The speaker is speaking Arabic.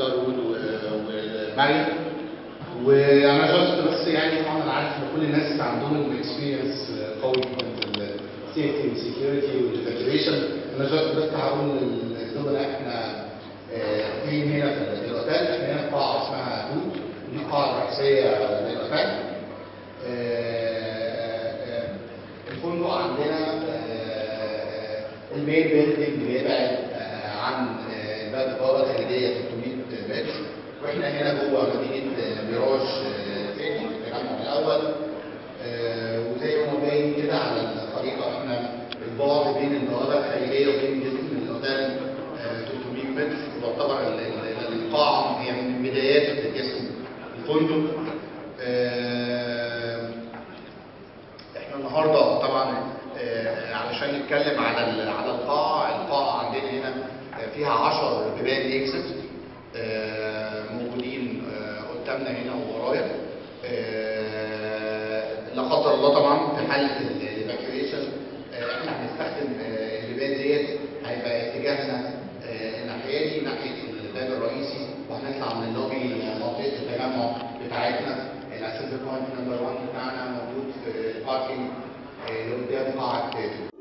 ستاروود وماري. وانا جاست بس يعني طبعا انا عارف ان كل الناس عندهم الاكسبيرينس قوي في السيفتي والسكيورتي والايفاكيويشن. انا جاست بس هقول للزملاء احنا جايين هنا في الاوتيل. احنا هنا في قاعه اسمها هود، دي القاعه الرئيسيه للاوتيل. الفندق عندنا المين بيلدنج بيبعد عن باب البوابه الخارجيه 300 متر، واحنا هنا جوه مدينه ميراج سيتي في التجمع الاول. وزي ما هو باين كده على الخريطه احنا البعد بين البوابه الخارجيه وبين جسم الاوتيل 300 متر، تعتبر القاعه هي من بدايات جسم الفندق. احنا النهارده طبعا علشان نتكلم على القاعه عندنا هنا فيها 10 بيبان اكزت موجودين قدامنا هنا وورايا. لا قدر الله طبعا في حاله الايفاكيويشن احنا هنستخدم البيبان ديت، هيبقى اتجاهنا الناحيه دي ناحيه الباب الرئيسي، وهنطلع من اللوبي لمنطقه التجمع بتاعتنا. الاسيست بوينت نمبر 1 بتاعنا موجود في الباركينج اللي قدام قاعه